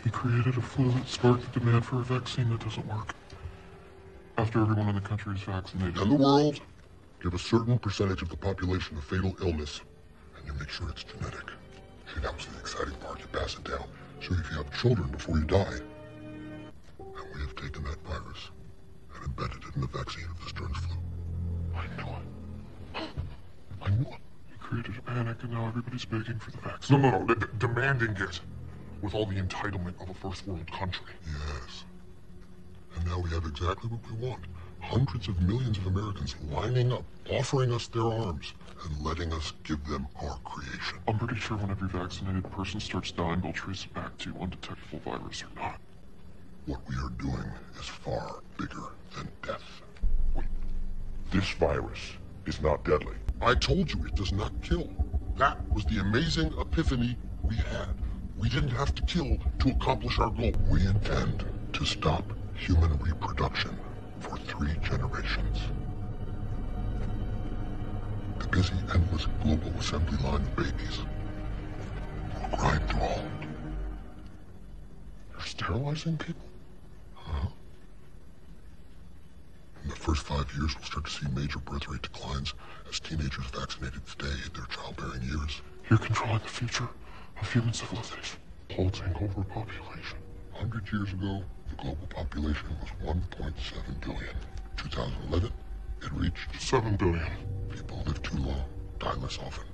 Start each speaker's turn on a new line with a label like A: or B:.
A: He created a flu that sparked the demand for a vaccine that doesn't work. After everyone in the country is vaccinated.
B: And the world, give a certain percentage of the population a fatal illness, and you make sure it's genetic. See, that was the exciting part. You pass it down. So if you have children before you die, and we have taken that virus and embedded it in the vaccine of the Stearns flu.
A: I knew it. I knew it. He created a panic, and now everybody's begging for the vaccine.
C: No, demanding it with all the entitlement of a first world country.
B: Yes. And now we have exactly what we want. Hundreds of millions of Americans lining up, offering us their arms, and letting us give them our creation.
A: I'm pretty sure when every vaccinated person starts dying, they'll trace it back to undetectable virus or not.
B: What we are doing is far bigger than death.
C: Wait, this virus is not deadly.
B: I told you it does not kill. That was the amazing epiphany we had. We didn't have to kill to accomplish our goal. We intend to stop human reproduction for 3 generations. The busy, endless global assembly line of babies will grind through all.
C: You're sterilizing people?
B: Huh? In the first 5 years, we'll start to see major birth rate declines as teenagers vaccinated today hit their childbearing years.
A: You're controlling the future of human civilization.
C: Halting overpopulation.
B: 100 years ago, the global population was 1.7 billion. 2011, it reached
C: 7 billion.
B: People live too long, die less often.